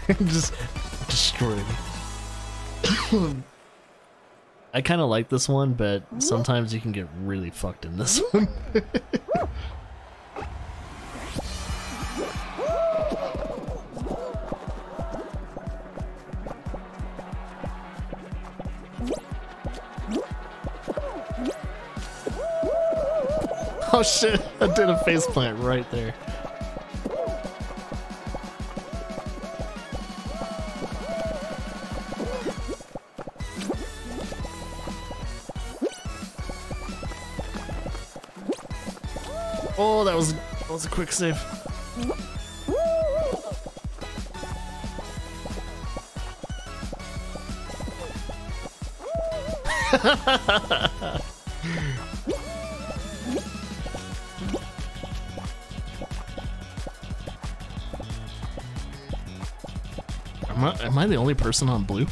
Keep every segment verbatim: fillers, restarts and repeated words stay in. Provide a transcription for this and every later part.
Just destroyed. I kind of like this one, but sometimes you can get really fucked in this one. Oh shit, I did a faceplant right there. Oh, that was that was a quick save. Am I, am I the only person on blue?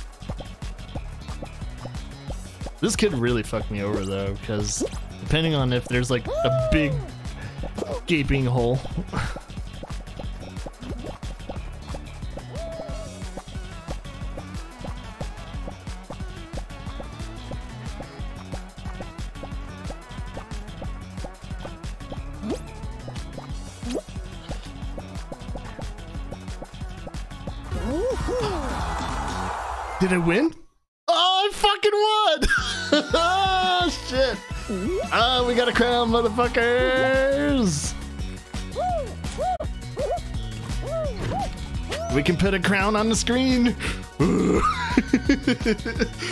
This kid really fucked me over though, because depending on if there's like a big gaping hole. Did I win? Oh, I fucking won! Oh, shit! Oh, we got a crown, motherfuckers! We can put a crown on the screen.